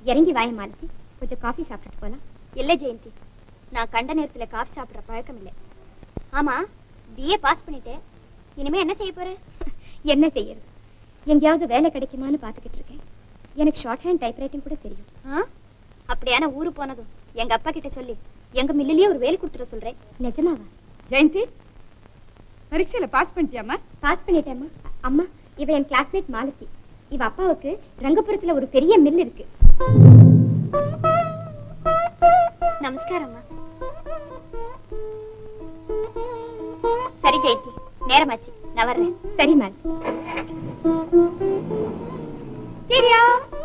இறங்கி வாய மாலதி, கொஞ்சம் காஃபி சாப்பிட்டுட்டு போலாம். இல்லை ஜெயந்தி, நான் கண்ட நேரத்துல காஃபி சாப்பிட்ற பழக்கம் இல்லை. ஆமா, பிஏ பாஸ் பண்ணிட்டேன், இனிமே என்ன செய்ய போறேன்? என்ன செய்யறது, எங்கேயாவது வேலை கிடைக்குமான்னு பாத்துக்கிட்டு இருக்கேன். எனக்கு ஷார்ட் ஹேண்ட் டைப்ரைட்டிங் கூட தெரியும். அப்படியான ஊரு போனதும் எங்க அப்பா கிட்ட சொல்லி எங்க மில்லிலேயே ஒரு வேலை கொடுத்துட சொல்றேன். நிஜமாவா? ஜெயந்தி, பரீட்சையில பாஸ் பண்ணிட்டியாமா? பாஸ் பண்ணிட்டேம்மா. அம்மா, இவ என் கிளாஸ்மேட் மாலதி. இவ அப்பாவுக்கு ரங்கபுரத்துல ஒரு பெரிய மில் இருக்கு. நமஸ்காரம்மா. சரி ஜெயந்தி, நேரமாச்சு, நான் வர்றேன். சரி மேம். சரியா?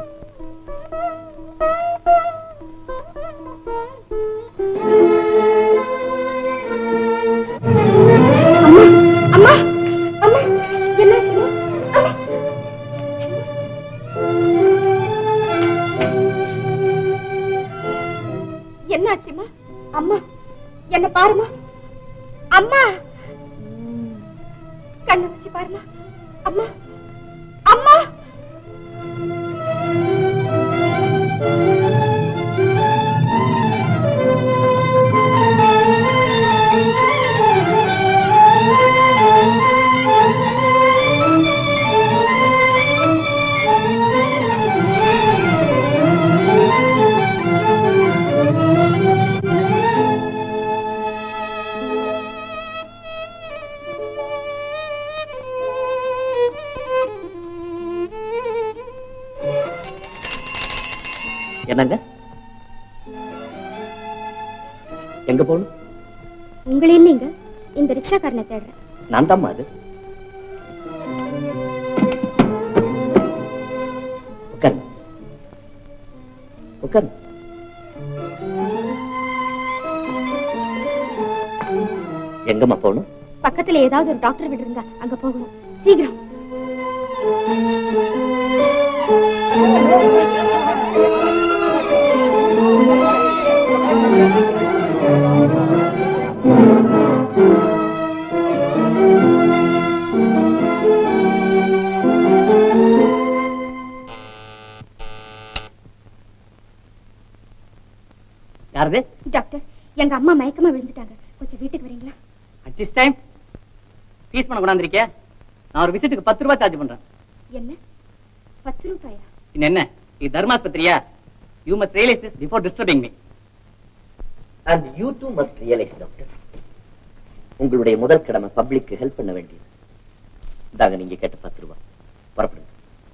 அம்மா, அம்மா, என்னாச்சு? என்னாச்சுமா? அம்மா, என்ன பாருமா. அம்மா, கண்ணை வச்சு பாருமா. அம்மா, அம்மா. என்னங்க, எங்க போகணும்? உங்களே இல்லைங்க, இந்த ரிக்ஷாக்காரனை தேடுறேன். நான் தாம்மா அது. உட்காருங்க, உட்காருங்க. எங்கம்மா போகணும்? பக்கத்துல ஏதாவது ஒரு டாக்டர் வீடு இருந்தா அங்க போகணும், சீக்கிரம். யாரது? டாக்டர், எங்க அம்மா மயக்கமா விழுந்துட்டாங்க, கொஞ்சம் வீட்டுக்கு வரீங்களா? அட் திஸ் டைம் ஃபீஸ் பண்ண கொண்டாந்துருக்கே. நான் ஒரு விசிட்டுக்கு 10 ரூபாய் சார்ஜ் பண்றேன். என்ன 10 ரூபாயா? என்ன இது தர்மாஸ்பத்திரியா? You must realise this before disturbing me. And you too must realise doctor, உங்களுடைய முதல் கடமை பப்ளிக்கு ஹெல்ப் பண்ண வேண்டியது. இதாங்க நீங்க கேட்ட 10 ரூபாய். புறப்படுங்க.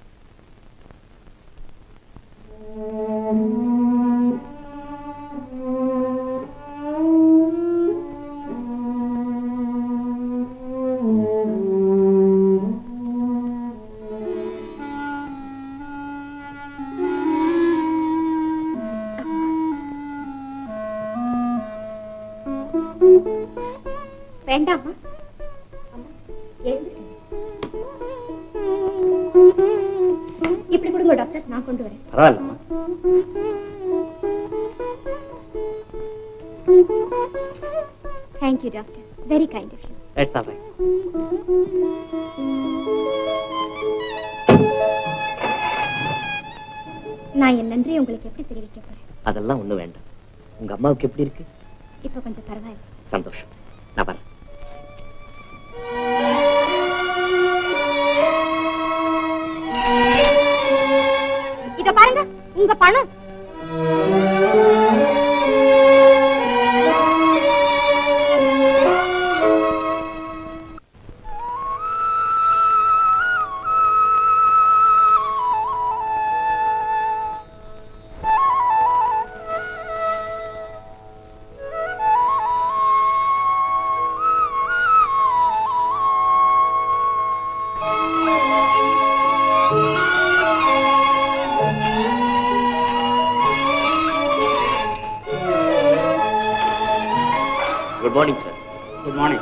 வேண்டாமா? இப்படி கொடுங்க டாக்டர், நான் கொண்டு வரேன். பரவாயில்ல. Thank you doctor, very kind of you. That's all right. நான் என் நன்றி உங்களுக்கு எப்படி தெரிவிக்க போறேன்? அதெல்லாம் ஒண்ணு வேண்டாம். உங்க அம்மாவுக்கு எப்படி இருக்கு? இப்ப கொஞ்சம் பரவாயில்ல. சந்தோஷம். நான் வரேன். இத பாருங்க, உங்க பணம். Good morning, sir. Good morning.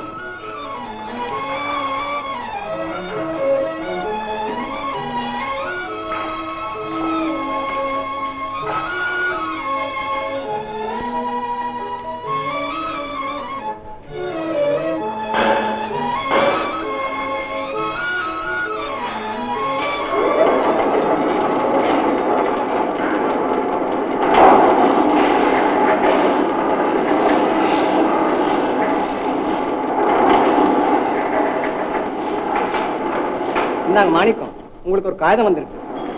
இந்தாங்க மாணிக்கம், உங்களுக்கு ஒரு காகிதம் வந்திருக்கு.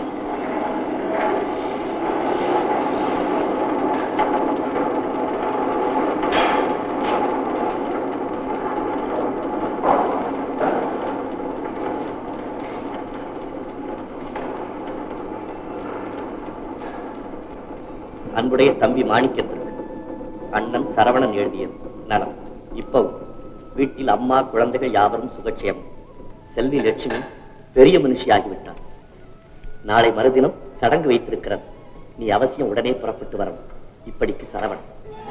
அன்புடைய தம்பி மாணிக்கத்திற்கு அண்ணன் சரவணன் எழுதியது நலம். இப்பவும் வீட்டில் அம்மா குழந்தைகள் யாவரும் சுகட்சியம். செல்வி லட்சுமி பெரிய மனுஷியாகிவிட்டார். நாளை மறுதினம் சடங்கு வைத்திருக்கிறது. நீ அவசியம் உடனே புறப்பட்டு வரணும். இப்படிக்கு சரவணன்.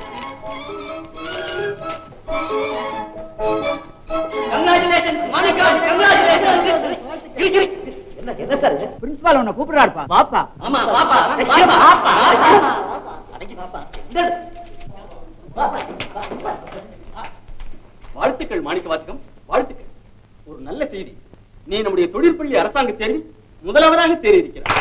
என்ன சார் பிரின்சிபால் உன்னை கூப்பிடுறாருப்பா. பாப்பா. ஆமா பாப்பா பாப்பா அடங்கி பாப்பா. வாழ்த்துக்கள் மாணிக்க வாசகம், வாழ்த்துக்கள். ஒரு நல்ல செய்தி. நீ நம்முடைய தொழிற்பள்ளி அரசாங்க தேர்வில் முதலாவதாக தேறியிருக்கிறார்.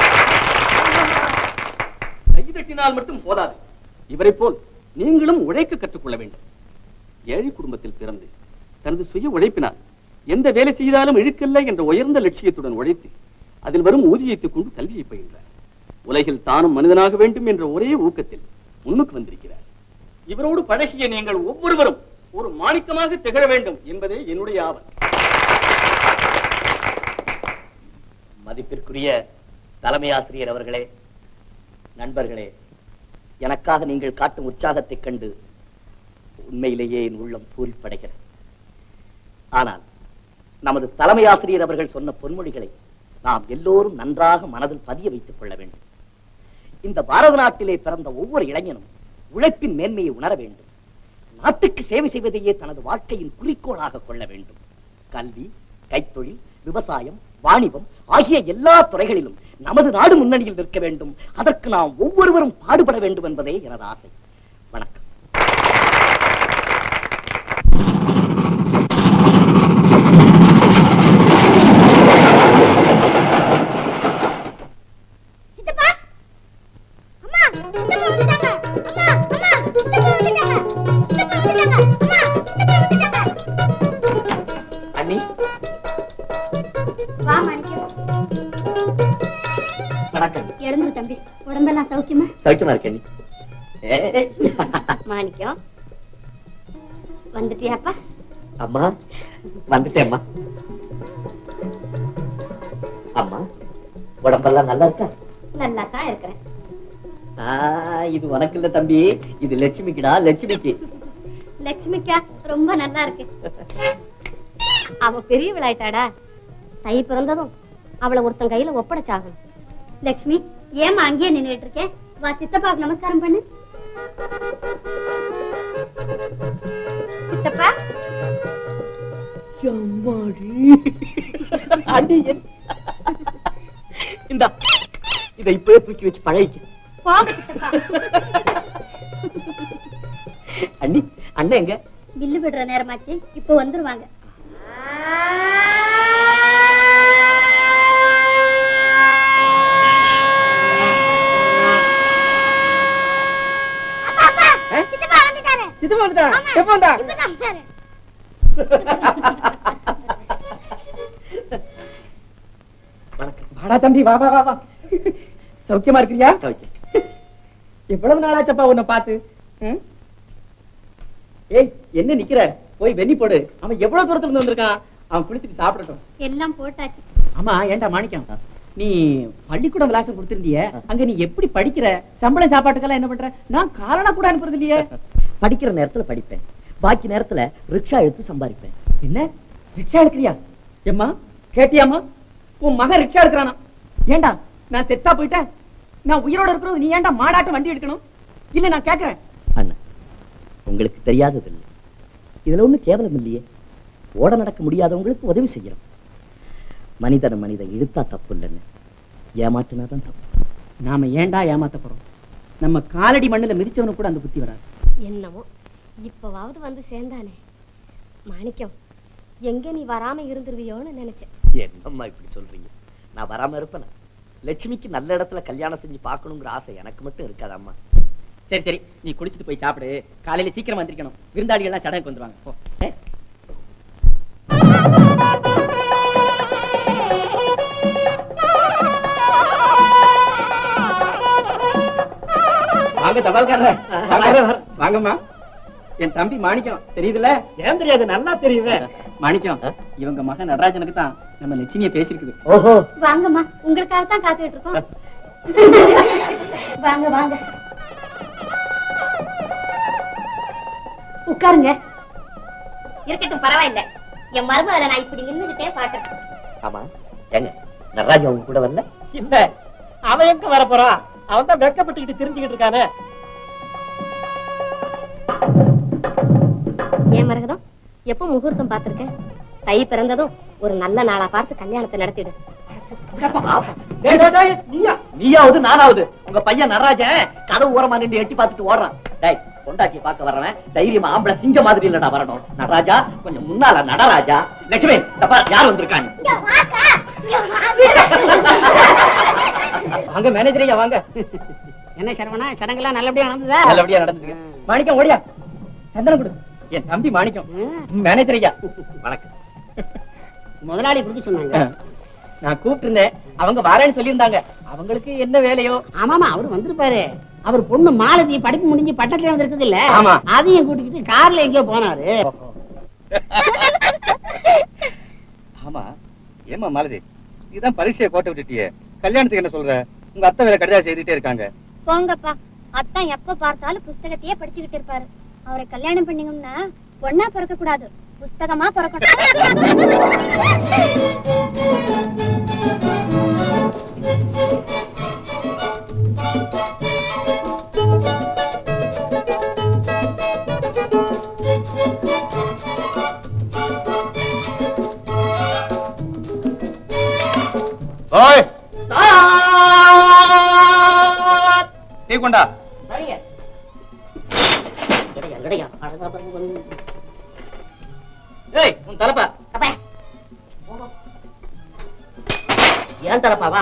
கைதட்டினால் மட்டும் போதாது. இவரை போல் நீங்களும் உழைக்க கற்றுக்கொள்ள வேண்டும். ஏழை குடும்பத்தில் பிறந்து தனது சுய உழைப்பினால் எந்த வேலை செய்தாலும் இழுக்கல்ல என்ற உயர்ந்த லட்சியத்துடன் உழைத்து அதில் வரும் ஊதியத்தை கொண்டு கல்வியை பயின்றார். உலகில் தானும் மனிதனாக வேண்டும் என்ற ஒரே ஊக்கத்தில் முன்னுக்கு வந்திருக்கிறார். இவரோடு பழகிய நீங்கள் ஒவ்வொருவரும் ஒரு மாணிக்கமாக திகழ வேண்டும் என்பதே என்னுடைய ஆவல். மதிப்பிற்குரிய தலைமை ஆசிரியர் அவர்களே, நண்பர்களே, எனக்காக நீங்கள் காட்டும் உற்சாகத்தைக் கண்டு உண்மையிலேயே என் உள்ளம் பூரிப்படைகிறது. ஆனால் நமது தலைமை ஆசிரியர் அவர்கள் சொன்ன பொன்மொழிகளை நாம் எல்லோரும் நன்றாக மனதில் பதிய வைத்துக் கொள்ள வேண்டும். இந்த பாரத நாட்டிலே பிறந்த ஒவ்வொரு இளைஞனும் உழைப்பின் மேன்மையை உணர வேண்டும். நாட்டுக்கு சேவை செய்வதையே தனது வாழ்க்கையின் குறிக்கோளாக கொள்ள வேண்டும். கல்வி, கைத்தொழில், விவசாயம், வாணிபம் ஆகிய எல்லா துறைகளிலும் நமது நாடு முன்னணியில் நிற்க வேண்டும். அதற்கு நாம் ஒவ்வொருவரும் பாடுபட வேண்டும் என்பதே எனது ஆசை. வணக்கம். அண்ணி, வா மாணிக்கம். வணக்கம். எழுந்துரு தம்பி. உடம்பெல்லாம் சௌக்கியமா? சௌக்கியமா இருக்கேன். மாணிக்கம், வந்துட்டியாப்பா? அம்மா வந்துட்டேன். அம்மா அம்மா உடம்பெல்லாம் நல்லா இருக்கா? நல்லா தான் இருக்கிறேன். இது உனக்கு இல்ல தம்பி, இது லட்சுமிக்குடா. லட்சுமிக்கு. லட்சுமிக்கா ரொம்ப நல்லா இருக்கு. அவ பெரிய விளையாட்டாடா. தை பிறந்ததும் அவளை ஒருத்தன் கையில ஒப்படைச்சாகணும். லட்சுமி, ஏமா அங்கேயே நின்னுட்டு இருக்கேன்? வா சித்தப்பாவுக்கு நமஸ்காரம் பண்ணு. சித்தப்பா. இந்த இதை இப்பவே தூக்கி வச்சு பழகிக்க. அண்ணி, அண்ணன் எங்க? பில்லு விடுற நேரமாச்சு, இப்ப வந்துருவாங்க. தம்பி, வா வா வா. சௌக்கியமா இருக்கிறியா? எவ்வளவு நாளாச்சப்பா உன்னை பார்த்து. ஏய், என்ன நிக்கிற? போய் வெண்ணி போடு. அவன் எவ்வளவு தூரத்துல இருந்து வந்திருக்கான். அவன் குளிச்சுட்டு சாப்பிடட்டும். எல்லாம் போட்டாச்சு. ஆமா, ஏண்டா மாணிக்கம், நீ பள்ளிக்கூடம் விலாசம் கொடுத்திருந்திய, அங்க நீ எப்படி படிக்கிற? சம்பளம் சாப்பாட்டுக்கெல்லாம் என்ன பண்ற? நான் காரணா கூட அனுப்புறது இல்லையே. படிக்கிற நேரத்துல படிப்பேன், பாக்கி நேரத்துல ரிக்ஷா எடுத்து சம்பாதிப்பேன். என்ன ரிக்ஷா எடுக்கிறியா? எம்மா கேட்டியாமா? உன் மகன் ரிக்ஷா எடுக்கிறானா? ஏண்டா நான் செத்தா போயிட்டேன், நான் உயிரோட இருக்கிறது நீ ஏண்டா மாடாட்டம் வண்டி எடுக்கணும்? இல்ல நான் கேட்கிறேன். அண்ணா, உங்களுக்கு தெரியாதது இல்லை, இதுல ஒண்ணு கேவலம் இல்லையே. ஓட நடக்க முடியாதவங்களுக்கு உதவி செய்யறோம். மனிதன் மனிதன் இழுத்தா தப்பு இல்லைன்னு, ஏமாற்றினாதான் தப்பு. நாம ஏண்டா ஏமாத்த போறோம்? நம்ம காலடி மண்ணுல மிதிச்சவனு கூட அந்த புத்தி வராது. என்னமோ இப்பவாவது வந்து சேர்ந்தானே. மாணிக்கம், எங்க நீ வராம இருந்துருவியோன்னு நினைச்சேன். என்னம்மா இப்படி சொல்றீங்க? நான் வராம இருப்பேன்? லட்சுமிக்கு நல்ல இடத்துல கல்யாணம் செஞ்சு பார்க்கணுங்கிற ஆசை எனக்கு மட்டும் இருக்காதம்மா. சரி சரி, நீ குடிச்சிட்டு போய் சாப்பிடு. காலையில சீக்கிரம் வந்திருக்கணும், விருந்தாளிகள் எல்லாம் சடங்குக்கு வந்துருவாங்க. வாங்கம்மா. என் தம்பி மாணிக்கம் தெரியுதுல? ஏன் தெரியாது, நல்லா தெரியுது. மாணிக்கம், இவங்க மகன் நடராஜனுக்கு தான் நம்ம லட்சுமியை பேசிருக்குது. ஓஹோ, வாங்கம்மா, உங்களுக்காக தான் காத்துட்டு இருக்கோம். வாங்க வாங்க, உட்காருங்க. இருக்கட்டும், பரவாயில்ல. என் மருமகளை நான் இப்படி நின்னுகிட்டே பாக்குறேன். ஆமா, ஏங்க நடராஜன் உங்க கூட வரல? இல்ல, அவன் எங்க வர போறான்? அவன் தான் வெக்கப்பட்டுக்கிட்டு தெரிஞ்சுக்கிட்டு இருக்கானே. ஏன் மரகதம், எப்போ முகூர்த்தம் பார்த்திருக்கேன்? தை பிறந்ததும் ஒரு நல்ல நாளா பார்த்து கல்யாணத்தை நடத்திடு. நீயாவது நானாவது உங்க பையன் நடராஜன் கதவு ஓரமா நின்று எட்டி பார்த்துட்டு ஓடுறான். டேய், பொண்டாட்டி பார்க்க வரவன் தைரியமா ஆம்பளை சிங்க மாதிரி இல்லடா வரணும். நடராஜா, கொஞ்சம் முன்னால நடராஜா. லட்சுமி, தப்பா யார் வந்திருக்காங்க? வாங்க மேனேஜர் ஐயா, வாங்க. என்ன சரவணா, சடங்கெல்லாம் நல்லபடியா நடந்ததா? நல்லபடியா நடந்துங்க. மாணிக்கம் ஓடியா, சந்தனம் கொடு. என் தம்பி மாணிக்கம். மேனேஜர் ஐயா வணக்கம். முதலாளி கொடுக்க சொன்னாங்க. நான் கூப்பிட்டு இருந்தேன், அவங்க வாரேன்னு சொல்லியிருந்தாங்க. அவங்களுக்கு என்ன வேலையோ. ஆமாமா, அவரு வந்திருப்பாரு. அவர் பொண்ணு மாலதி படிப்பு முடிஞ்சு பட்டத்துல வந்திருக்குது இல்ல? ஆமா. அதையும் கூட்டிக்கிட்டு கார்ல எங்கேயோ போனாரு. ஆமா, ஏமா மாலதி, நீதான் பரீட்சையை கோட்டை விட்டுட்டியே, கல்யாணத்துக்கு என்ன சொல்ற? உங்க அத்தை வேலை கடிதம் செய்துட்டே இருக்காங்க. போங்கப்பா, அத்தான் எப்ப பார்த்தாலும் புஸ்தகத்தையே படிச்சுக்கிட்டு இருப்பாரு. அவரை கல்யாணம் பண்ணீங்கன்னா பொண்ணா பிறக்க கூடாது, புஸ்தகமா பிறக்கணும். ஓய், டீ கொண்டா. ஏய், உன் தலப்பா. ஏன் தலப்பாவா?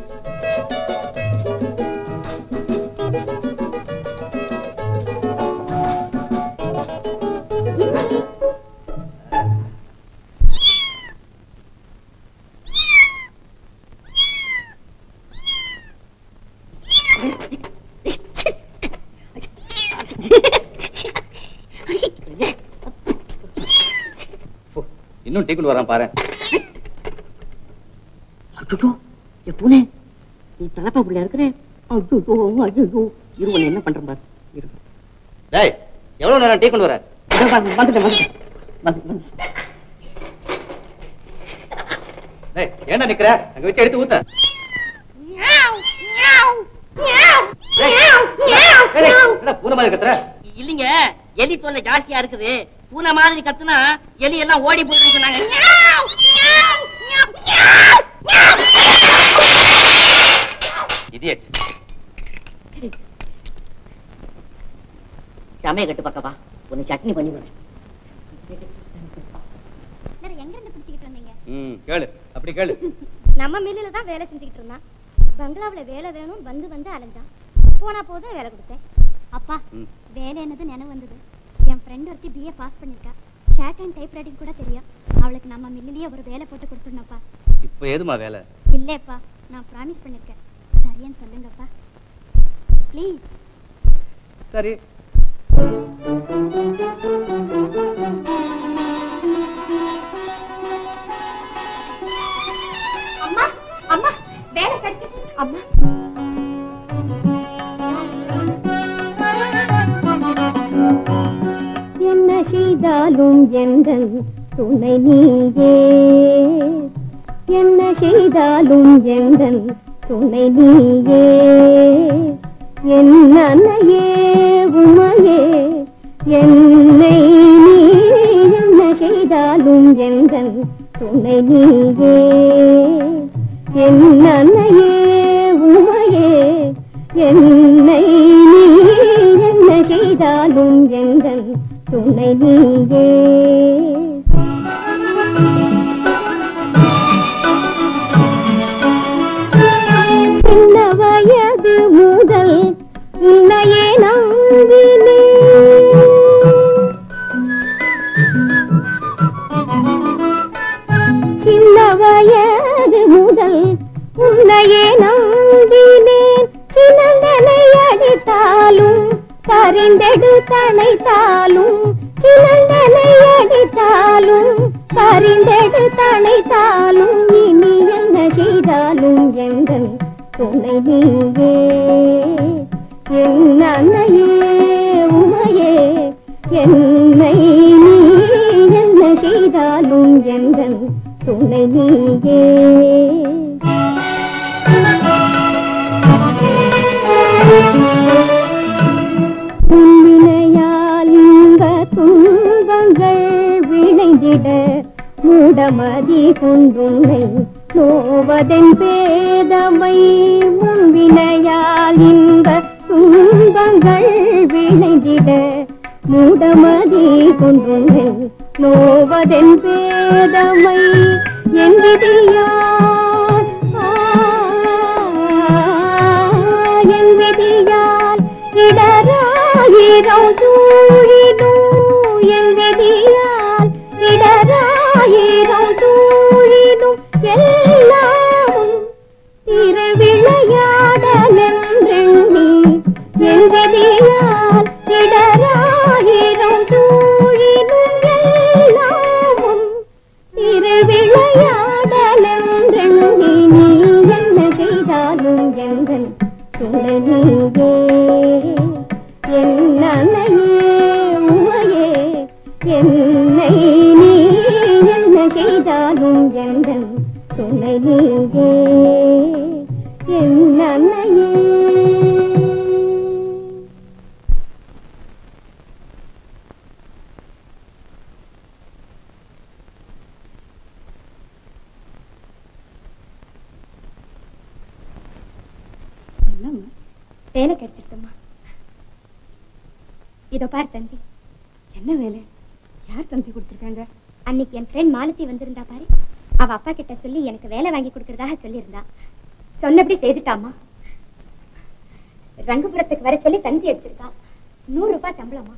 இன்னும் டீ கொண்டு வரான் பாரு. பூனே, நீ தலப்பா புள்ள இருக்கிற. இருவன் என்ன பண்றேன் பாரு. டேய், எவ்வளவு நேரம் டீ கொண்டு வர? டேய், ஏன்டா நிக்கிற? அங்க வச்சு எடுத்து ஊத்த. பூனை மாதிரி கத்துற? இல்லைங்க, எலி தொல்லை ஜாஸ்தியா இருக்குது. பூனை மாதிரி கத்துனா எலி எல்லாம் ஓடி போயிட்டு சொன்னாங்க. இடியட். சமைய கட்டு பக்கவா, ஒன்னு சட்னி பண்ணி போறேன். எங்க இருந்து பிடிச்சிக்கிட்டு வந்தீங்க? கேளு, அப்படி கேளு. நம்ம மில்லுல தான் வேலை செஞ்சுக்கிட்டு இருந்தான். பங்களாவுல வேலை வேணும் வந்து வந்து அலைஞ்சான். போனா போதும் வேலை கொடுத்தேன். அப்பா, வேலை என்னது நினைவு வந்தது. என் ஃப்ரெண்ட் ஒருத்தி BA பாஸ் பண்ணிருக்கா. ஷார்ட் அண்ட் டைப் ரைட்டிங் கூட தெரியும். அவளுக்கு நம்ம மில்லிலேயே ஒரு வேலை போட்டு கொடுத்துடணும்ப்பா. இப்ப ஏதுமா வேலை? இல்லப்பா, நான் ப்ராமிஸ் பண்ணிருக்கேன். சரியான்னு சொல்லுங்கப்பா ப்ளீஸ். சரி. அம்மா, அம்மா, வேலை கிடைச்சிச்சு. அம்மா, என்ன செய்தாலும் எந்தன் துணை நீயே, என்ன செய்தாலும் எந்தன் துணை நீயே, என் அன்னையே உமையே என்னை நீ, என்ன செய்தாலும் எந்தன் துணை நீயே, என் அன்னையே உமையே என்னை நீ, என்ன செய்தாலும் எந்தன் துணை நீயே. சின்ன வயது முதல் உன்னையே நம்பினேன், சின்ன வயது முதல் உன்னையே நம்பினேன். சினந்தனை அடித்தாலும் பரிந்தெடுத்தணைத்தாலும் சிலந்தனை அடித்தாலும் பரிந்தெடுத்தணைத்தாலும் இனி என்ன செய்தாலும் எந்தன் துணை நீயே என் அன்னையே உமையே என்னை நீ என்ன செய்தாலும் எந்தன் துணை நீயே உன்வினையால் இன்ப துன்பங்கள் விளைந்திட மூடமதி கொண்டுன்னை நோவதென் பேதமை உன்வினையால் இன்ப துன்பங்கள் விளைந்திட மூடமதி கொண்டுன்னை நோவதென் பேதமை என் விதியால் என் விதியால் இடராயிரம் சூழினும் என் விதியால் இடராயிரம் சூழினும் எல்லாமும் திருவிளையாடலென்றெண்ணி என் விதியால் இடராயிரம் சூழினும் எல்லாமும் திருவிளையாடலென்றெண்ணி நீ என்ன செய்தாலும் எந்தன் துணை நீயே என் அன்னையே உமையே என்னை நீ என்ன செய்தாலும் எந்தன் துணை நீயே என் அன்னையே. வேலை கிடைச்சிருக்கம்மா. இதோ பார் தந்தி. என்ன வேலை? யார் தந்தி கொடுத்திருக்காங்க? அன்னைக்கு என் ஃப்ரெண்ட் மாலதி வந்திருந்தா பாரு. அவ அப்பா கிட்ட சொல்லி எனக்கு வேலை வாங்கி கொடுக்கறதாக சொல்லியிருந்தா. சொன்னபடி செய்துட்டாமா. ரங்கபுரத்துக்கு வர சொல்லி தந்தி அடிச்சிருக்கா. 100 ரூபாய் சம்பளமா.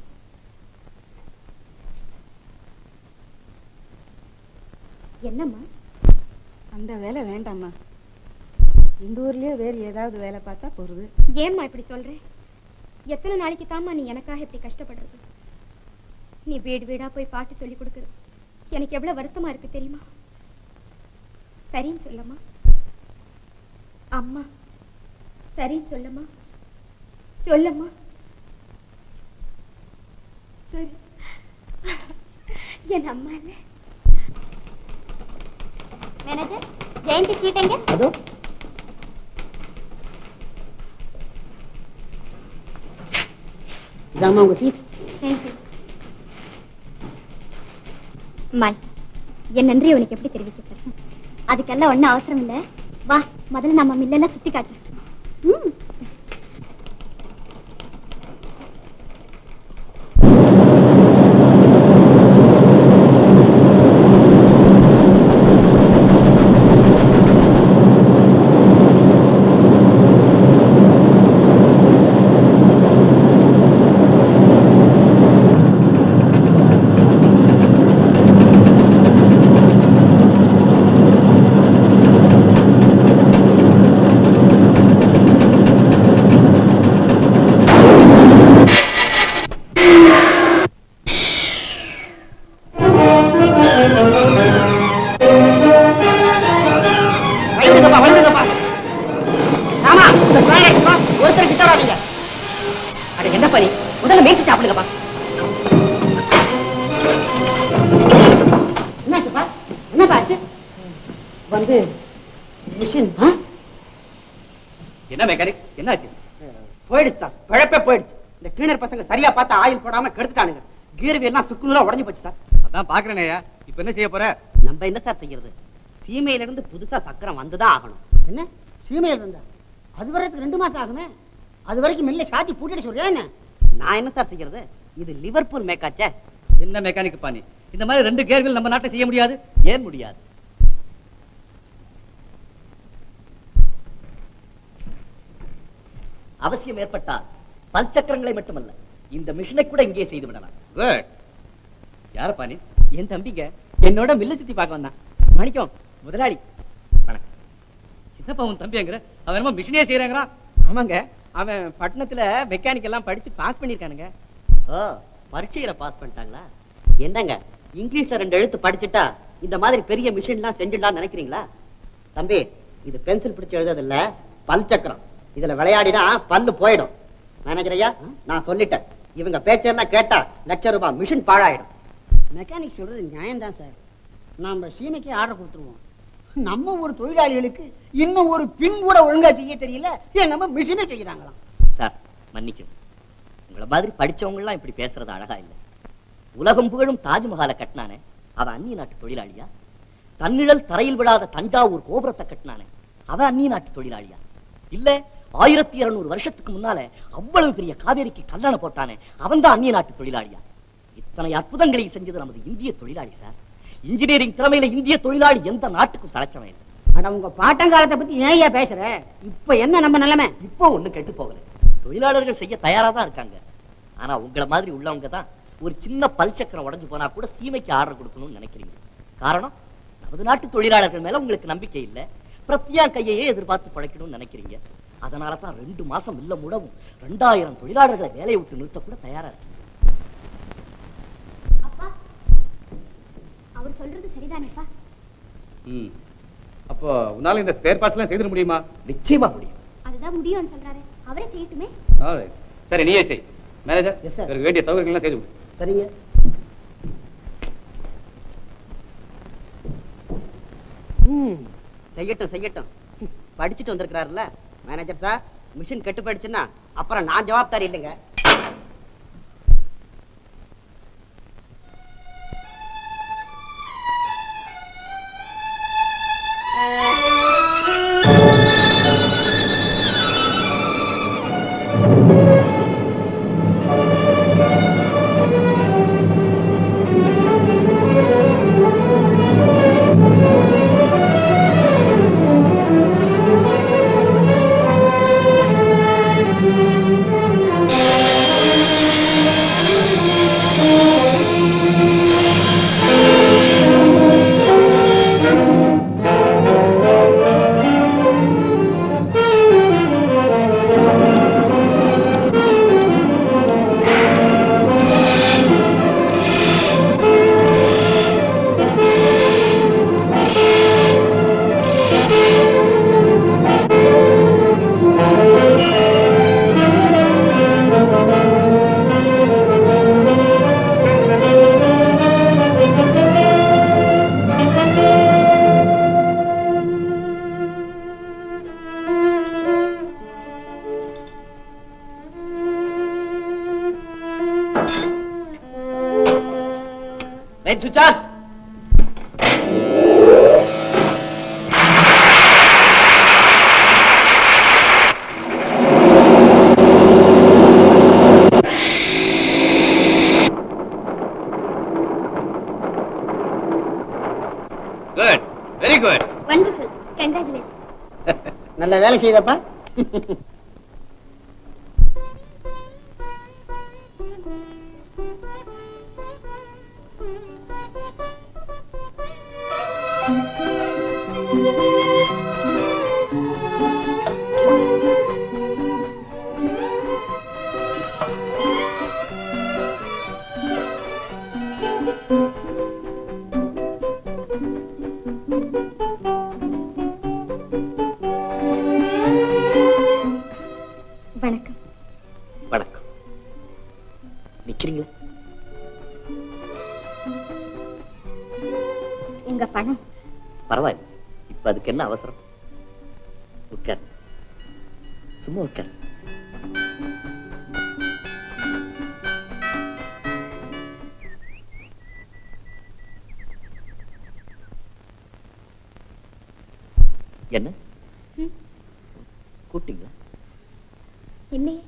என்னம்மா? அந்த வேலை வேண்டாம்மா. இந்த ஊர்லயே வேறு ஏதாவது வேலை பார்த்தா போறது. ஏம்மா இப்படி சொல்ற? எத்தனை நாளைக்கு தாம்மா நீ எனக்காக இப்படி கஷ்டப்படுறது? நீ வீடு வீடா போய் பாட்டு சொல்லி கொடுக்குற எனக்கு எவ்வளவு வருத்தமா இருக்கு தெரியுமா? சரின்னு சொல்லம்மா. அம்மா சரின்னு சொல்லம்மா. சொல்லம்மா. சரி. என் அம்மா இல்ல. மேனேஜர், ஜெயந்தி சீட் எங்க? அதோ இதாம்மா உங்க சீட். தேங்க்யூ. மல், என் நன்றி உனக்கு எப்படி தெரிவிக்க? அதுக்கெல்லாம் ஒன்னும் அவசரம் இல்ல. வா, முதல்ல நம்ம மில்லெல்லாம் சுத்தி காட்டுறேன். சரியா பார்த்தா ஆயில் போடாம கெடுத்துட்டானுங்க. கீர் எல்லாம் சுக்குநூறா உடைஞ்சு போச்சு சார். அதான் பாக்குறேனேயா. இப்ப என்ன செய்ய போற? நம்ம என்ன சார் செய்யறது? சீமையில இருந்து புதுசா சக்கரம் வந்துதான் ஆகணும். என்ன சீமையில இருந்தா? அது வரைக்கும் 2 மாசம் ஆகுமே. அது வரைக்கும் மில்ல சாத்தி பூட்டிட்டு சொல்றியா என்ன? நான் என்ன சார் செய்யறது? இது லிவர்பூல் மேக்காச்சே. என்ன மெக்கானிக் பாணி? இந்த மாதிரி 2 கேர்கள் நம்ம நாட்டை செய்ய முடியாது. ஏன் முடியாது? அவசியம் ஏற்பட்டால் பல் சக்கரங்களை மட்டுமல்ல, இந்த மிஷினை கூட இங்கே செய்து விடலாம். யார பாணி? என் தம்பிங்க என்னோட மில்ல சுத்தி பார்க்க வந்தான். மணிக்கம் முதலாளி. என்னப்பா உன் தம்பிங்கிற? அவன் என்னமோ மிஷினே செய்யறாங்கறான். ஆமாங்க, அவன் பட்டணத்துல மெக்கானிக் எல்லாம் படிச்சு பாஸ் பண்ணிருக்கானுங்க. ஓ, பரீட்சையில பாஸ் பண்ணிட்டாங்களா? என்னங்க இங்கிலீஷ்ல 2 எழுத்து படிச்சுட்டா இந்த மாதிரி பெரிய மிஷின்லாம் செஞ்சுடலாம் நினைக்கிறீங்களா? தம்பி, இது பென்சில் பிடிச்சு எழுதுறது இல்ல, பல் சக்கரம். இதுல விளையாடினா பல்லு போயிடும். மேனேஜர் ஐயா, நான் சொல்லிட்டேன். இவங்க பேச்செல்லாம் கேட்டா ₹1,00,000 மிஷின் பாழாயிடும். மெக்கானிக் சொல்றது நியாயம்தான் சார். நாம சீமைக்கு ஆர்டர் கொடுத்துருவோம். நம்ம ஒரு தொழிலாளிகளுக்கு இன்னும் ஒரு பின் கூட ஒழுங்கா செய்ய தெரியல, ஏன் நம்ம மிஷினை செய்யறாங்களாம். சார் மன்னிக்கும், உங்களை மாதிரி படிச்சவங்க எல்லாம் இப்படி பேசுறது அழகா இல்ல. உலகம் புகழும் தாஜ்மஹாலை கட்டினானே, அவன் அந்நிய நாட்டு தொழிலாளியா? தன்னிழல் தரையில் விழாத தஞ்சாவூர் கோபுரத்தை கட்டினானே, அவன் அந்நிய நாட்டு தொழிலாளியா? இல்ல 1200 வருஷத்துக்கு முன்னால அவ்வளவு பெரிய காவேரிக்கு கல்யாணம் போட்டானே, அவன் தான் அந்நிய நாட்டு தொழிலாளியா? இத்தனை அற்புதங்களை செஞ்சது நமது இந்திய தொழிலாளி சார். இன்ஜினியரிங் திறமையில இந்திய தொழிலாளி எந்த நாட்டுக்கும் சளைச்சவன் இல்லை. ஆனா உங்க பாட்டங்காலத்தை பத்தி ஏன் பேசுற? இப்ப என்ன நம்ம நிலைமை? இப்போ ஒண்ணு கெட்டு போகல. தொழிலாளர்கள் செய்ய தயாரா தான் இருக்காங்க. ஆனா உங்களை மாதிரி உள்ளவங்க தான் ஒரு சின்ன பல் சக்கரம் உடைஞ்சு போனா கூட சீமைக்கு ஆர்டர் கொடுக்கணும்னு நினைக்கிறீங்க. காரணம், நமது நாட்டு தொழிலாளர்கள் மேல உங்களுக்கு நம்பிக்கை இல்ல. பிரத்யா கையையே எதிர்பார்த்து பழைக்கணும்னு நினைக்கிறீங்க. அதனாலதான் 2 மாசம் இல்ல மூடவும் 2000 தொழிலாளர்களை வேலையை விட்டு நிறுத்த கூட தயாரா இருக்கு. அப்பா, அவர் சொல்றது சரிதானேப்பா? அப்போ உன்னால இந்த ஸ்பேர் பார்ட்ஸ் எல்லாம் செய்திட முடியுமா? நிச்சயமா முடியும். அதுதான் முடியும்னு சொல்றாரு, அவரே செய்யட்டுமே. சரி, நீயே செய். Manager, Yes, sir. வேண்டிய சௌகரியங்கள் எல்லாம் செய்து கொடு. சரிங்க. செய்யட்டும் செய்யட்டும். படிச்சுட்டு வந்திருக்கிறாருல்ல மேனேஜர் சார். மிஷின் கெட்டு போயிடுச்சுன்னா அப்புறம் நான் ஜவாப்தாரி இல்லைங்க. Light switch on. Good. Very good. Wonderful. Congratulations. நல்ல வேலை செய்தப்பா. வணக்கம். வணக்கம். நிக்கிறீங்களா? உங்க பணம் பரவாயில்ல. இப்ப அதுக்கு என்ன அவசரம்? உட்கார், சும்மா உட்கார். என்ன கூட்டிங்களா? இல்லையே.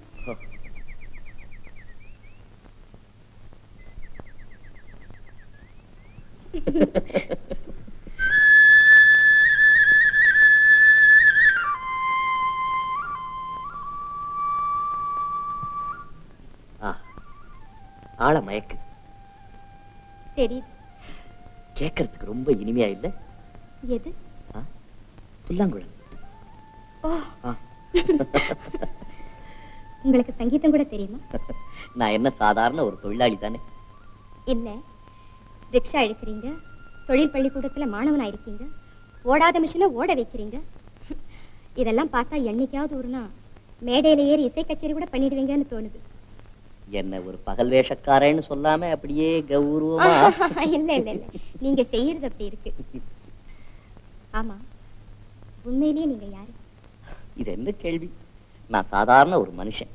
ஆள மயக்கு தெரியுது. கேட்கறதுக்கு ரொம்ப இனிமையா இல்ல? எது? புல்லாங்குழல். உங்களுக்கு சங்கீதம் கூட தெரியுமா? நான் என்ன சாதாரண ஒரு தொழிலாளி தானே? இல்ல, ரிக்ஷா எடுக்கிறீங்க, தொழில் பள்ளிக்கூடத்துல மாணவனா இருக்கீங்க, ஓடாத மிஷினை ஓட வைக்கிறீங்க. இதெல்லாம் பார்த்தா என்னைக்காவது ஒரு நாள் மேடையில ஏறி இசை கச்சேரி கூட பண்ணிடுவீங்கன்னு தோணுது. என்ன ஒரு பகல் வேஷக்காரன்னு சொல்லாம அப்படியே கௌரவமா? இல்ல இல்ல இல்ல, நீங்க செய்யறது அப்படி இருக்கு. ஆமா, உண்மையிலேயே நீங்க யாரு? இது என்ன கேள்வி? நான் சாதாரண ஒரு மனுஷன்.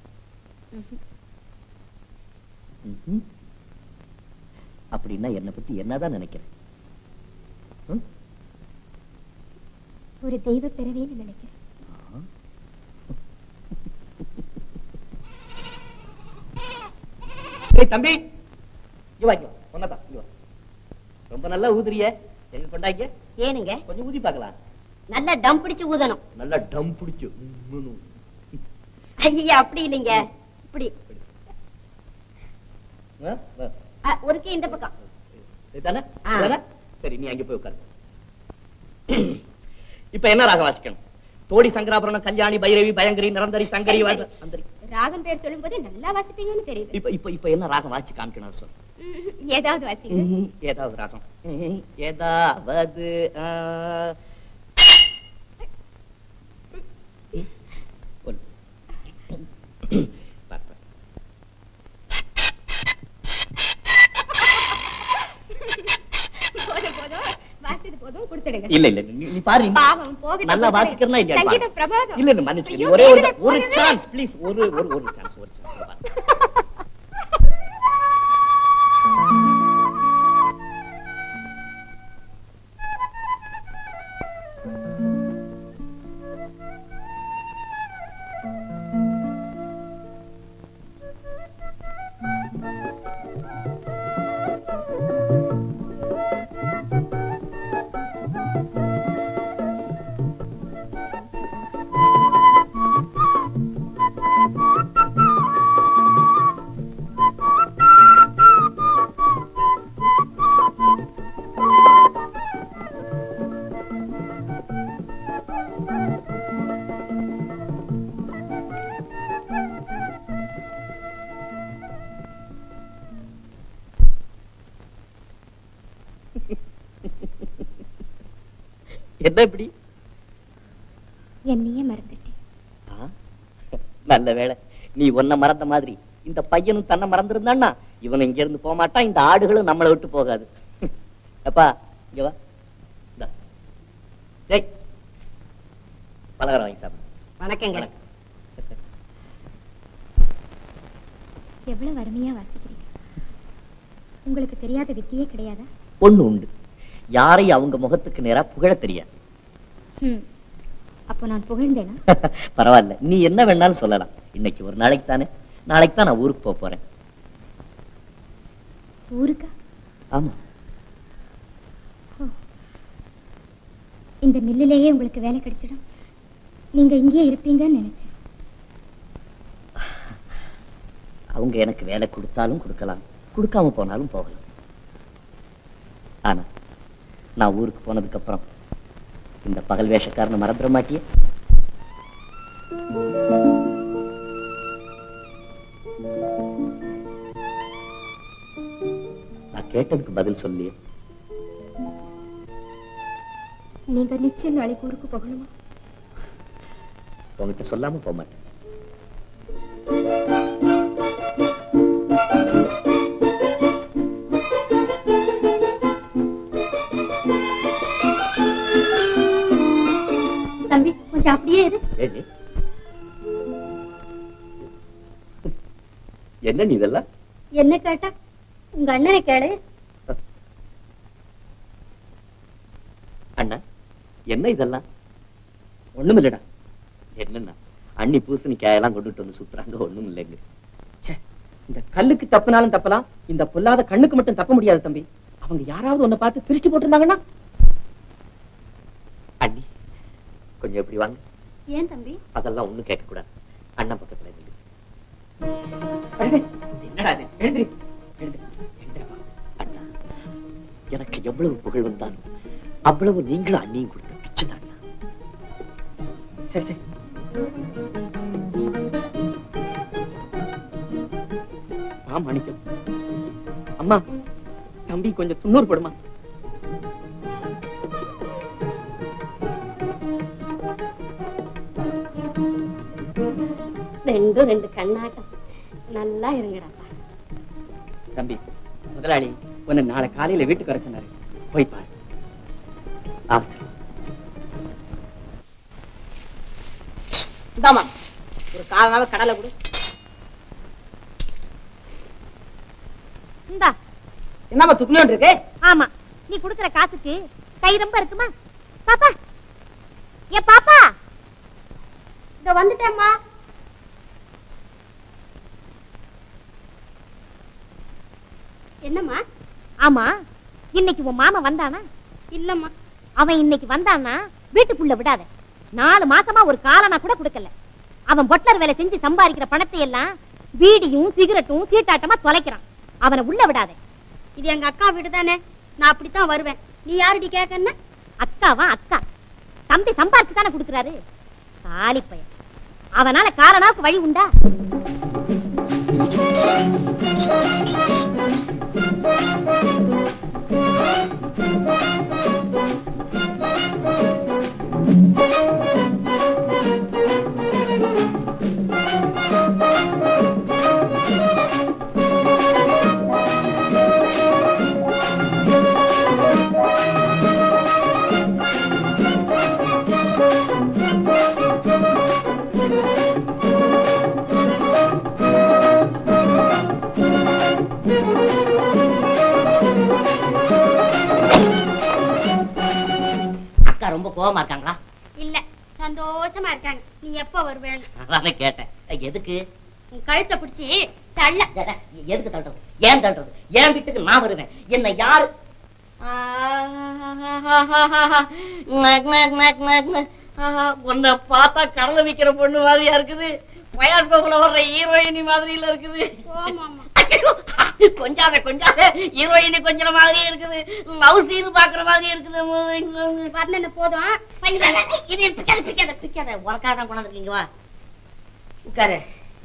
அப்படின்னா என்னை பத்தி என்னதான் நினைக்கிறேன்? ஒரு தெய்வ பிறவின்னு நினைக்கிறேன். தம்பி, சொன்னதான் ரொம்ப நல்லா ஊதுறிய, கொண்டாங்க. ஏனுங்க? கொஞ்சம் ஊதி பார்க்கலாம். நல்லா டம் பிடிச்சு ஊதணும். நல்லா டம் பிடிச்சு. ஐயா அப்படி இல்லைங்க, இப்படி ஒருக்கே இந்த பக்கம். சரி, நீ அங்க போய் உட்காரு. இப்ப என்ன ராகம் வாசிக்கணும்? தோடி, சங்கராபரணம், கல்யாணி, பைரவி, பயங்கரி, நிரந்தரி, சங்கரி, அந்தரி. ராகம் பேர் சொல்லும் போது நல்லா வாசிப்பீங்கன்னு தெரியுது. இப்ப இப்ப இப்ப என்ன ராகம் வாசி காமிக்கணும் சொல்லு. ஏதாவது வாசிங்க. ஏதாவது ராகம். ஏதாவது இல்ல இல்ல, நீ பாரு. நல்லா வாசிக்கிறனா இல்லையா? சங்கீத பிரபாதம். இல்ல இல்ல, மன்னிச்சு, ஒரே ஒரு சான்ஸ் ப்ளீஸ். ஒரு சான்ஸ். என்ன இப்படி? என்னையே மறந்துட்டேன். நல்ல வேளை, நீ உன்னை மறந்த மாதிரி இந்த பையனும் தன்னை மறந்திருந்தான்னா இவன் இங்க இருந்து போக மாட்டான், இந்த ஆடுகளும் நம்மளை விட்டு போகாது. அப்பா இங்க வா. பலகாரம் வாங்கி சாப்பிடு. வணக்கங்க. எவ்வளவு அருமையா வாசிக்கிறீங்க. உங்களுக்கு தெரியாத வித்தியே கிடையாதா? ஒண்ணு உண்டு, யாரையும் அவங்க முகத்துக்கு நேரா புகழ தெரியாது. அப்போ நான் புகழ்ந்தேனா? பரவாயில்ல, நீ என்ன வேணாலும் சொல்லலாம். இன்னைக்கு ஒரு நாளைக்கு தானே, நாளைக்கு தான் நான் ஊருக்கு போக போறேன். ஊருக்கா? ஆமா. இந்த மில்லிலேயே உங்களுக்கு வேலை கிடைச்சிடும், நீங்க இங்கேயே இருப்பீங்கன்னு நினைச்சேன். அவங்க எனக்கு வேலை கொடுத்தாலும் கொடுக்கலாம், கொடுக்காம போனாலும் போகலாம். ஆனா நான் ஊருக்கு போனதுக்கு அப்புறம் இந்த பகல் வேஷக்காரனை மறந்துட மாட்டியே? நான் கேட்டதுக்கு பதில் சொல்லியே. நீங்க நிச்சயம் நாளைக்கு ஊருக்கு போகணுமா? உங்ககிட்ட சொல்லாம போக மாட்டேன். தம்பி கொஞ்சம் அப்படியே இரு. என்ன நீ இதெல்லாம்? என்ன கேட்டா? உங்க அண்ணனை கேளு. அண்ணா என்ன இதெல்லாம்? ஒண்ணும் இல்லடா. என்னன்னா அண்ணி பூசணிக்காயெல்லாம் கொண்டுட்டு வந்து சுத்துறாங்க, ஒண்ணும் இல்லைங்க. இந்த கல்லுக்கு தப்புனாலும் தப்பலாம், இந்த பொல்லாத கண்ணுக்கு மட்டும் தப்ப முடியாது தம்பி. அவங்க யாராவது ஒன்ன பார்த்து பிரிச்சு போட்டிருந்தாங்கன்னா? அண்ணி கொஞ்சம் எப்படி வாங்க. ஏன் தம்பி? அதெல்லாம் ஒண்ணும் கேட்க கூடாது. அண்ணன் பக்கத்துல இருக்கு. என்னடா இது? எழுந்திரி. அண்ணா, எனக்கு எவ்வளவு புகழ் வந்தாலும் அவ்வளவு நீங்களும் அண்ணியும் கொடுத்த பிச்சுதான். சரி சரி. மாணிக்கம். அம்மா, தம்பி கொஞ்சம் துண்ணூறு போடுமா. ரெண்டு கண்ணாட்டம். நல்லா இருங்கடாப்பா. தம்பி, முதலாளி உன்னை நாளை காலையில வீட்டுக்கு வர சொன்னாரு. போய் பாரு. இந்தாமா ஒரு காலனாவே கடலை கொடு. இந்தா. என்னம்மா துக்குனோண்டு இருக்கு? ஆமா, நீ குடுக்கற காசுக்கு கை ரொம்ப இருக்குமா? பாப்பா, ஏ பாப்பா, இதோ வந்துட்டேம்மா. என்னம்மா? ஆமா, இன்னைக்கு உன் மாமா வந்தானா? இல்லம்மா. அவன் இன்னைக்கு வந்தானா வீட்டுக்குள்ள விடாத. 4 மாசமா ஒரு காலனா கூட கொடுக்கல. அவன் பொட்லர் வேலை செஞ்சு சம்பாதிக்கிற பணத்தை எல்லாம் பீடியும் சிகரெட்டும் சீட்டாட்டமா தொலைக்கிறான். அவனை உள்ள விடாத. இது எங்க அக்கா வீடு தானே, நான் அப்படித்தான் வருவேன். நீ யாருடி கேட்கன்னா? அக்காவா? அக்கா தம்பி சம்பாரிச்சு தானே கொடுக்கறாரு. காலி பையன். அவனால காலனாவுக்கு வழி உண்டா? ரொம்ப கோவமா இருக்காங்களா? இல்ல, சந்தோஷமா இருக்காங்க. நீ எப்ப வருவேன்னு அதானே கேட்டேன். எதுக்கு? உன் கழுத்தை பிடிச்சி தள்ள. எதுக்கு தள்ளுறது? ஏன் தள்ளுறது? ஏன் வீட்டுக்கு நான் வருவேன். என்ன யாரு? உன்னை பார்த்தா கடலை விக்கிற பொண்ணு மாதிரியா இருக்குது. பயாஸ்கோப்ல வர்ற ஹீரோயினி மாதிரில இருக்குது. கொஞ்சாத கொஞ்சாத ஹீரோயினி கொஞ்ச மாதிரி இருக்குது. லவ் சீன் பாக்குற மாதிரி இருக்குது. வர்ணனை போதும். இது பிக்காத பிக்காத பிக்காத. உனக்காதான் கொண்டாந்துருக்கீங்க. வா உட்காரு.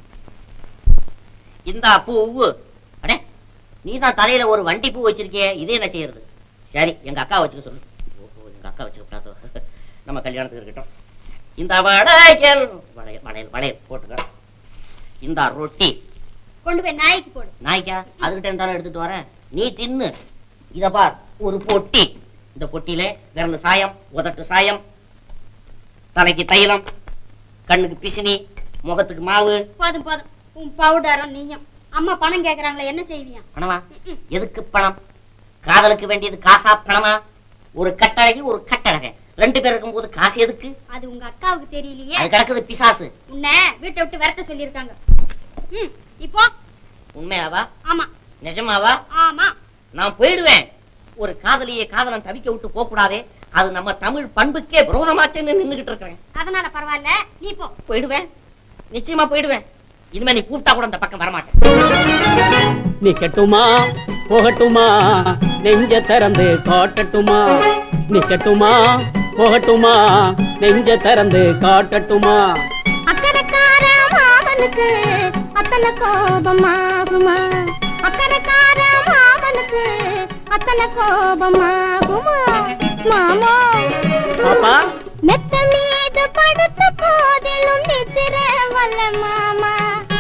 இந்தா பூவு. அடே, நீதான் தலையில ஒரு வண்டி பூ வச்சிருக்கிய. இது என்ன செய்யறது? சரி, எங்க அக்கா வச்சுக்க சொல்லு. எங்க அக்கா வச்சுக்க நம்ம கல்யாணத்துக்கு இருக்கட்டும். இந்த வளையல் வளையல் வளையல் வளையல் போட்டுக்க. இந்த ரொட்டி கொண்டு போய் நாய்க்கு போடு. நாய்க்கா? அதுகிட்ட இருந்தாலும் எடுத்துட்டு வரேன். நீ தின்னு. இத பார், ஒரு பொட்டி. இந்த பொட்டியில விரல் சாயம், உதட்டு சாயம், தலைக்கு தைலம், கண்ணுக்கு பிசினி, முகத்துக்கு மாவு. போதும் போதும். உன் பவுடரும் நீயும். அம்மா பணம் கேக்குறாங்களே, என்ன செய்வியா? பணமா? எதுக்கு பணம்? காதலுக்கு வேண்டியது காசா பணமா? ஒரு கட்டழகி ஒரு கட்டழகை 2 பேர் இருக்கும் போது காசு எதுக்கு? அது உங்க அக்காவுக்கு தெரியலையே. அது கிடக்குது பிசாசு. உன்னை வீட்டை விட்டு விரட்ட சொல்லிருக்காங்க. இப்போ உண்மையாவா? ஆமா. நிஜமாவா? ஆமா. நான் போயிடுவேன். ஒரு காதலியை காதலன் தவிக்க விட்டு போக கூடாதே. அது நம்ம தமிழ் பண்புக்கே விரோதமாச்சுன்னு நின்னுகிட்டு இருக்கேன். அதனால பரவாயில்ல, நீ போ. போயிடுவேன், நிச்சயமா போயிடுவேன். இனிமே நீ கூப்பிட்டா கூட இந்த பக்கம் வரமாட்டேன். நீ கட்டுமா போகட்டுமா, நெஞ்ச திறந்து காட்டட்டுமா. நீ கட்டுமா போகட்டுமா, நெஞ்ச திறந்து காட்டட்டுமா. அக்கறைக்கார மாமனுக்கு அத்தனை கோபமாகுமா? அக்கறைக்கார மாமனுக்கு அத்தனை கோபமாகுமா? மாமோ பாப்பா, மெத்த மீது படுத்த போதிலும் நித்திர வல்ல மாமா.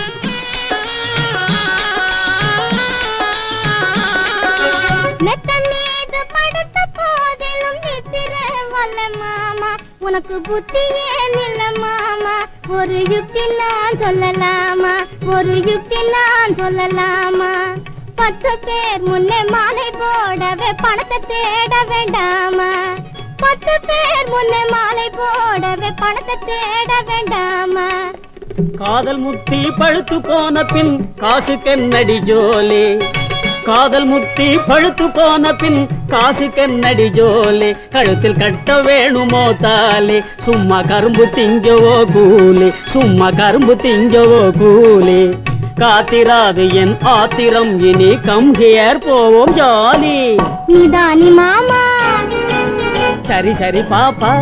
மெத்த மீது படுத்த போதிலும் நித்திர வல்ல மாமா. உனக்கு புத்தியே நில்ல மாமா. ஒரு யுக்தி நான் சொல்லலாமா? ஒரு யுக்தி நான் சொல்லலாமா? 10 பேர் முன்னே மாலை போடவே பணத்தை தேட வேண்டாமா? 10 பேர் முன்னே மாலை போடவே பணத்தை தேட வேண்டாமா? காதல் முத்தி பழுத்து போன பின் காசு கண்ணடி ஜோலே. காதல் முத்தி பழுத்து போன பின் காசு கண்ணடி ஜோலே. கழுத்தில் கட்ட வேணுமோ தாலே, சும்மா கரும்பு திங்கவோ கூலி, சும்மா கரும்பு திங்கவோ கூலி. காத்திராது என் ஆத்திரம், இனி கம் ஹியர் போவோம் ஜாலி. நிதானி மாமா. சரி சரி பாப்பா.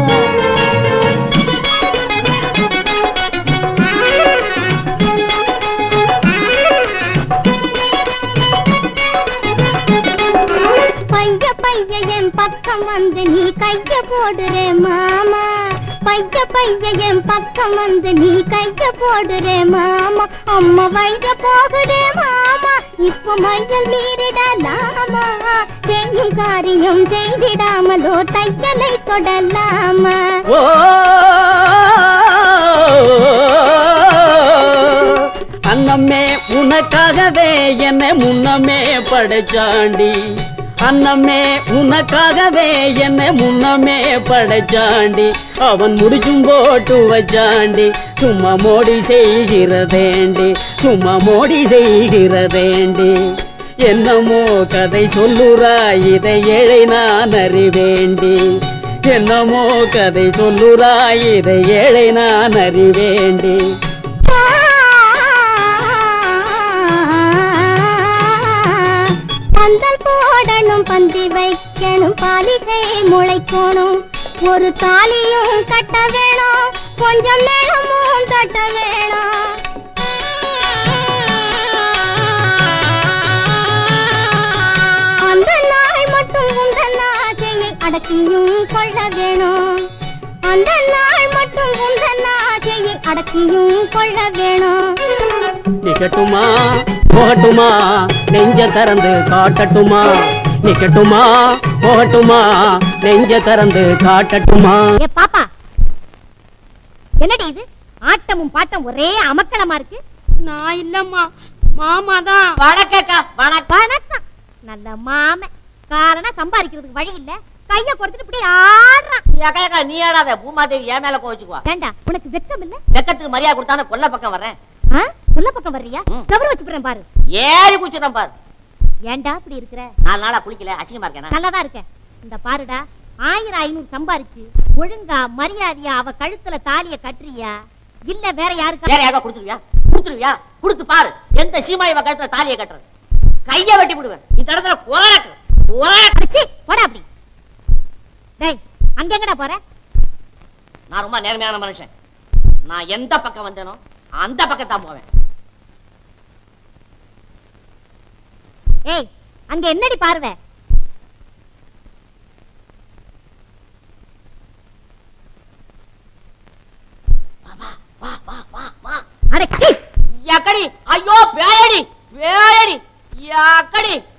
பக்கம் வந்து நீ கைய போடுறே மாமா, பைய பைய என் பக்கம் வந்து நீ கைய போடுறே மாமா, அம்மா வைய போகுறே மாமா, இப்ப மையல் மீறிடலாமா, செய்யும் காரியம் செய்திடாமலோ தையலை தொடலாமா. அன்னமே உனக்காகவே என்னை முன்னமே படைச்சாண்டி, அன்னமே உனக்காகவே என்னை முன்னமே படைச்சாண்டி, அவன் முடிச்சும் போட்டு வச்சாண்டி, சும்மா மோடி செய்கிறதேண்டி, சும்மா மோடி செய்கிறதேண்டி. என்னமோ கதை சொல்லுறா இதை ஏழை நான் அறிவேண்டி, என்னமோ கதை சொல்லுறா இதை ஏழை நான் அறிவேண்டி. பந்தல் போடணும், பந்தி வைக்கணும், பாலிகை முளைக்கணும், ஒரு தாலியும் கட்ட வேணும், கொஞ்சம் மேளமும் தட்ட வேணும். அந்த நாள் மட்டும் உந்தன் ஆசையை அடக்கியும் கொள்ள வேணும், அந்த நாள் மட்டும் உந்தன் ஆசையை அடக்கியும் கொள்ள வேணும். நிக்கட்டுமா போகட்டுமா நெஞ்ச திறந்து காட்டட்டுமா, நிக்கட்டுமா போகட்டுமா நெஞ்ச திறந்து காட்டட்டுமா. ஏ பாப்பா, என்னடி இது ஆட்டமும் பாட்டம் ஒரே அமக்களமா இருக்கு? நான் இல்லம்மா, மாமா தான். வணக்கக்கா. வணக்கம். நல்ல மாமன், காரணம் சம்பாதிக்கிறதுக்கு வழி இல்ல, கைய கொடுத்துட்டு இப்படி ஆடுறான். ஏக்கா நீ ஆடாத, பூமாதேவி ஏன் மேல கோச்சுக்குவா. ஏண்டா உனக்கு வெக்கம் இல்ல? வெக்கத்துக்கு மரியாதை கொடுத்தானே கொல்ல பக்கம் வர்றேன். கொல்ல பக்கம் வர்றியா? கவரு வச்சு போறேன் பாரு. ஏறி குச்சிடம் பாரு. ஏண்டா இப்படி இருக்கிற? 4 நாளா குளிக்கல, அசிங்கமா இருக்கேனா? நல்லாதான் இருக்க. இந்த பாருடா, 1000-500 சம்பாரிச்சு ஒழுங்கா மரியாதையா அவ கழுத்துல தாலிய கட்டுறியா இல்ல வேற யாருக்கா? வேற யாரா கொடுத்துருவியா? கொடுத்துருவியா? கொடுத்து பாரு எந்த சீமாய் இவ கழுத்துல தாலிய கட்டுறது. கைய வெட்டி விடுவேன். இந்த இடத்துல கொரடக்கு கொரடக்கு. போடா அப்படி. டேய் அங்க எங்கடா போற? நான் ரொம்ப நேர்மையான மனுஷன். நான் எந்த பக்கம் வந்தேனோ அந்த பக்கம் தான் போவேன். ஏய் அங்க என்னடி பார்வை? அடக்கி. யக்கடி. ஐயோ பேயடி பேயடி. யக்கடி.